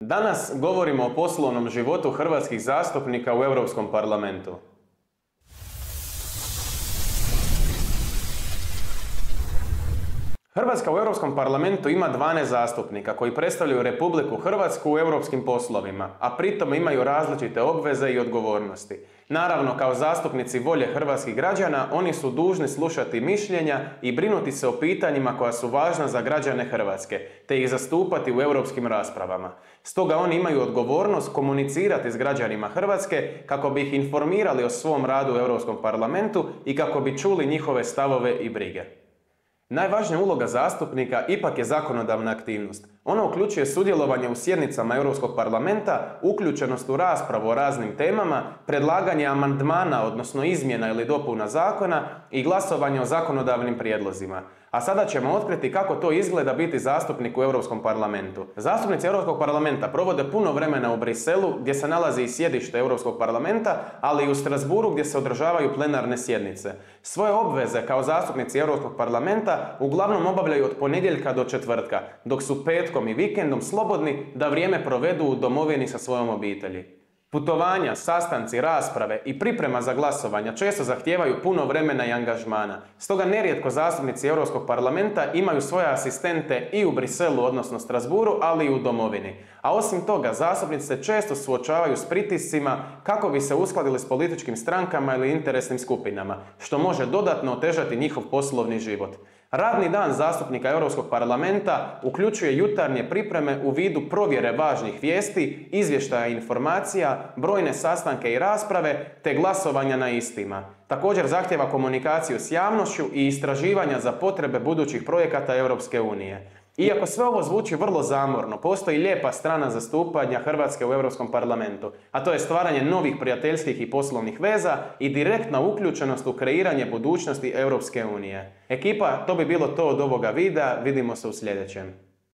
Danas govorimo o poslovnom životu hrvatskih zastupnika u Europskom parlamentu. Hrvatska u Europskom parlamentu ima 12 zastupnika koji predstavljaju Republiku Hrvatsku u europskim poslovima, a pritom imaju različite obveze i odgovornosti. Naravno, kao zastupnici volje hrvatskih građana, oni su dužni slušati mišljenja i brinuti se o pitanjima koja su važna za građane Hrvatske, te ih zastupati u europskim raspravama. Stoga oni imaju odgovornost komunicirati s građanima Hrvatske kako bi ih informirali o svom radu u Europskom parlamentu i kako bi čuli njihove stavove i brige. Najvažnija uloga zastupnika ipak je zakonodavna aktivnost. Ona uključuje sudjelovanje u sjednicama Europskog parlamenta, uključenost u raspravu o raznim temama, predlaganje amandmana, odnosno izmjena ili dopuna zakona i glasovanje o zakonodavnim prijedlozima. A sada ćemo otkriti kako to izgleda biti zastupnik u Europskom parlamentu. Zastupnici Europskog parlamenta provode puno vremena u Briselu, gdje se nalazi i sjedište Europskog parlamenta, ali i u Strasbourgu gdje se održavaju plenarne sjednice. Svoje obveze kao zastupnici Europskog parlamenta uglavnom obavljaju od ponedjeljka do četvrtka, dok su petkom i vikendom slobodni da vrijeme provedu u domovini sa svojom obitelji. Putovanja, sastanci, rasprave i priprema za glasovanja često zahtijevaju puno vremena i angažmana. Stoga nerijetko zastupnici Europskog parlamenta imaju svoje asistente i u Briselu, odnosno Strasbourgu, ali i u domovini. A osim toga, zastupnici se često suočavaju s pritiscima kako bi se uskladili s političkim strankama ili interesnim skupinama, što može dodatno otežati njihov poslovni život. Radni dan zastupnika Europskog parlamenta uključuje jutarnje pripreme u vidu provjere važnih vijesti, izvještaja i informacija, brojne sastanke i rasprave, te glasovanja na istima. Također zahtijeva komunikaciju s javnošću i istraživanja za potrebe budućih projekata Europske unije. Iako sve ovo zvuči vrlo zamorno, postoji lijepa strana zastupanja Hrvatske u Europskom parlamentu, a to je stvaranje novih prijateljskih i poslovnih veza i direktna uključenost u kreiranje budućnosti Europske unije. Ekipa, to bi bilo to od ovoga videa, vidimo se u sljedećem.